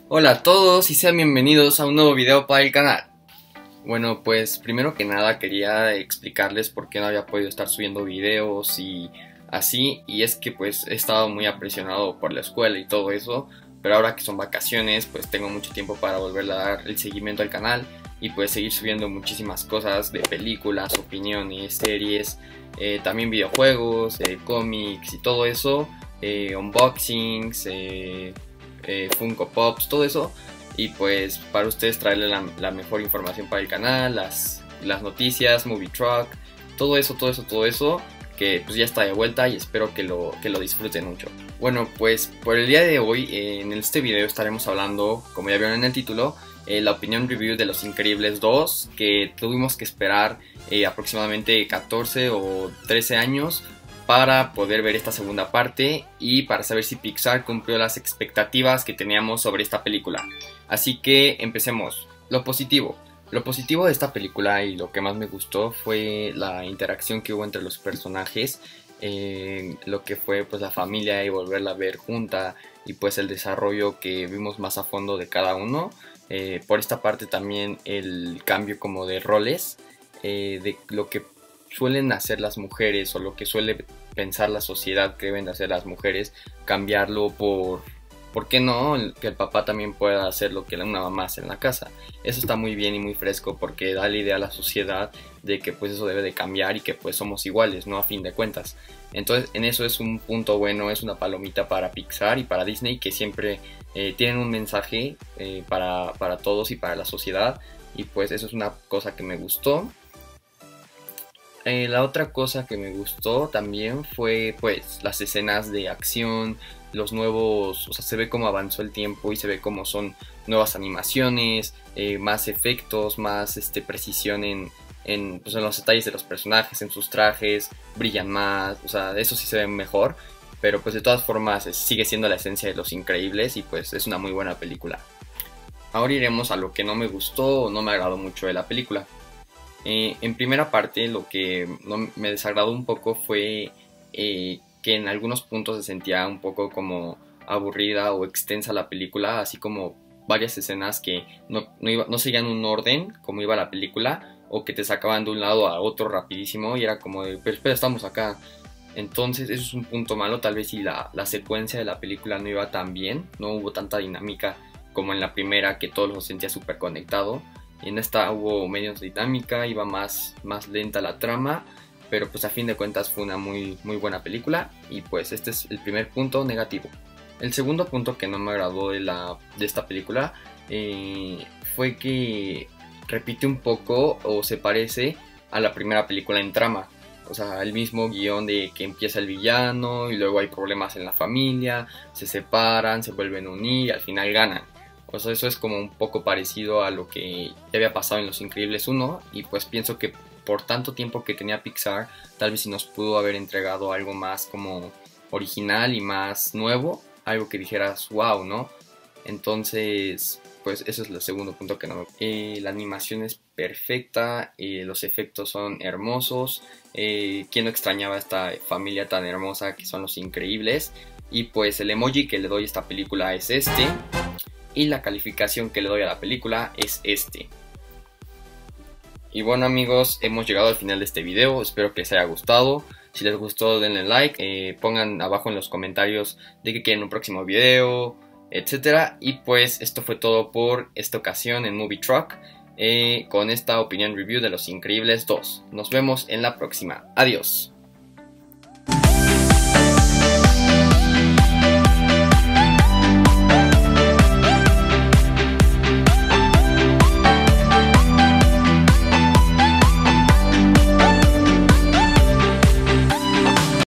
Hola a todos y sean bienvenidos a un nuevo video para el canal. Bueno, pues primero que nada quería explicarles por qué no había podido estar subiendo videos y así, y es que pues he estado muy apresionado por la escuela y todo eso, pero ahora que son vacaciones pues tengo mucho tiempo para volver a dar el seguimiento al canal y pues seguir subiendo muchísimas cosas de películas, opiniones, series, también videojuegos, cómics y todo eso, unboxings, Funko Pops, todo eso. Y pues para ustedes traerle la mejor información para el canal, las noticias, Movie Truck, todo eso, que pues ya está de vuelta y espero que lo disfruten mucho. Bueno, pues por el día de hoy, en este video estaremos hablando, como ya vieron en el título, la opinión review de Los Increíbles 2, que tuvimos que esperar aproximadamente 14 o 13 años para poder ver esta segunda parte y para saber si Pixar cumplió las expectativas que teníamos sobre esta película. Así que empecemos. Lo positivo. Lo positivo de esta película y lo que más me gustó fue la interacción que hubo entre los personajes, lo que fue pues la familia y volverla a ver junta y pues el desarrollo que vimos más a fondo de cada uno. Por esta parte también el cambio como de roles, de lo que suelen hacer las mujeres o lo que suele pensar la sociedad que deben de hacer las mujeres, cambiarlo ¿por qué no? Que el papá también pueda hacer lo que una mamá hace en la casa. Eso está muy bien y muy fresco porque da la idea a la sociedad de que pues eso debe de cambiar y que pues somos iguales, ¿no? A fin de cuentas. Entonces en eso es un punto bueno, es una palomita para Pixar y para Disney que siempre tienen un mensaje para todos y para la sociedad, y pues eso es una cosa que me gustó. La otra cosa que me gustó también fue pues las escenas de acción, los nuevos, o sea, se ve cómo avanzó el tiempo y se ve cómo son nuevas animaciones, más efectos, más precisión pues, en los detalles de los personajes, en sus trajes, brillan más, o sea, eso sí se ve mejor, pero pues de todas formas sigue siendo la esencia de Los Increíbles y pues es una muy buena película. Ahora iremos a lo que no me gustó o no me agradó mucho de la película. En primera parte, lo que me desagradó un poco fue que en algunos puntos se sentía un poco como aburrida o extensa la película, así como varias escenas que no seguían un orden como iba la película, o que te sacaban de un lado a otro rapidísimo y era como de, pero espera, estamos acá. Entonces eso es un punto malo, tal vez si la secuencia de la película no iba tan bien, no hubo tanta dinámica como en la primera, que todo lo sentía súper conectado. En esta hubo menos dinámica, iba más lenta la trama, pero pues a fin de cuentas fue una muy buena película y pues este es el primer punto negativo. El segundo punto que no me agradó de esta película fue que repite un poco o se parece a la primera película en trama. O sea, el mismo guión de que empieza el villano y luego hay problemas en la familia, se separan, se vuelven a unir y al final ganan. O sea, eso es como un poco parecido a lo que ya había pasado en Los Increíbles 1, y pues pienso que por tanto tiempo que tenía Pixar, tal vez si nos pudo haber entregado algo más como original y más nuevo, algo que dijeras wow, ¿no? Entonces, pues ese es el segundo punto que no me... la animación es perfecta, los efectos son hermosos, ¿quién no extrañaba a esta familia tan hermosa que son Los Increíbles? Y pues el emoji que le doy a esta película es este. Y la calificación que le doy a la película es este. Y bueno amigos, hemos llegado al final de este video, espero que les haya gustado. Si les gustó denle like, pongan abajo en los comentarios de que quieren un próximo video, etcétera. Y pues esto fue todo por esta ocasión en Movie Truck, con esta opinión review de Los Increíbles 2. Nos vemos en la próxima, adiós.